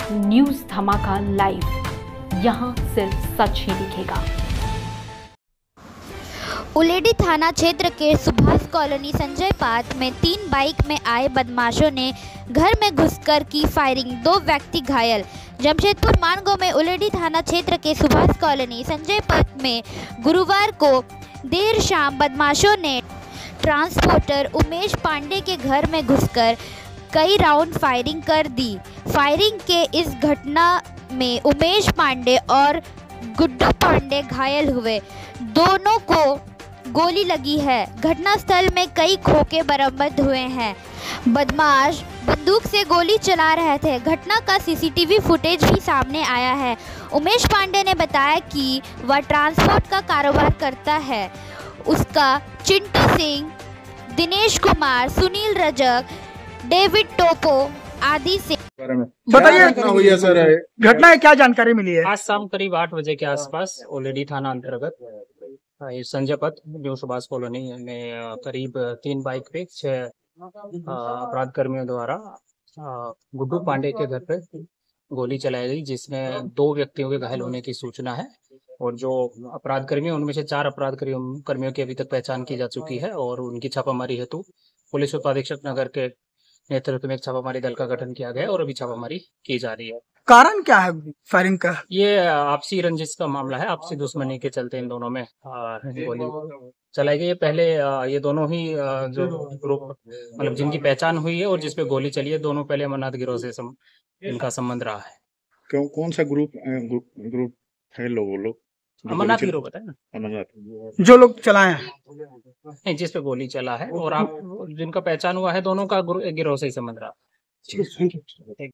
News धमाका live, यहाँ सिर्फ सच ही दिखेगा। उलेडी थाना क्षेत्र के सुभाष कॉलोनी संजय पार्क में 3 बाइक में आए बदमाशों ने घर में घुसकर की फायरिंग, 2 व्यक्ति घायल। जमशेदपुर मानगो में उलेडी थाना क्षेत्र के सुभाष कॉलोनी संजय पार्क में गुरुवार को देर शाम बदमाशों ने ट्रांसपोर्टर उमेश पांडे के घर में घुसकर कई राउंड फायरिंग कर दी। फायरिंग के इस घटना में उमेश पांडे और गुड्डू पांडे घायल हुए, दोनों को गोली लगी है। घटनास्थल में कई खोखे बरामद हुए हैं। बदमाश बंदूक से गोली चला रहे थे। घटना का सीसीटीवी फुटेज भी सामने आया है। उमेश पांडे ने बताया कि वह ट्रांसपोर्ट का कारोबार करता है। उसका चिंटू सिंह, दिनेश कुमार, सुनील रजक, डेविड टोपो आदि से बताइए हुई है सर, घटना है, क्या जानकारी मिली है? आज शाम करीब 8 बजे के आसपास उलेडी थाना अंतर्गत संजय पथ न्यू सुभाष कॉलोनी में करीब 3 बाइक पे 6 अपराध कर्मियों द्वारा गुड्डू पांडे के घर पे गोली चलाई गई, जिसमें 2 व्यक्तियों के घायल होने की सूचना है। और जो अपराध कर्मी उनमें से 4 अपराध कर्मियों की अभी तक पहचान की जा चुकी है और उनकी छापामारी हेतु पुलिस उपाधीक्षक नगर के नेतृत्व में एक छापामारी दल का गठन किया गया और अभी छापामारी की जा रही है। कारण क्या है फायरिंग का? ये आपसी रंजिश का मामला है। आपसी दुश्मनी के चलते इन दोनों में गोली चलाई गई है। पहले ये दोनों ही जो ग्रुप मतलब जिनकी पहचान हुई है और जिसपे गोली चली है, दोनों पहले अमरनाथ गिरोह से इनका संबंध रहा है। कौन सा ग्रुप है? लोग अमरनाथ गिरोह बताए ना, अमरनाथ जो लोग चलाए हैं, नहीं जिसपे गोली चला है और आप जिनका पहचान हुआ है, दोनों का गिरोह से ही संबंध रहा है।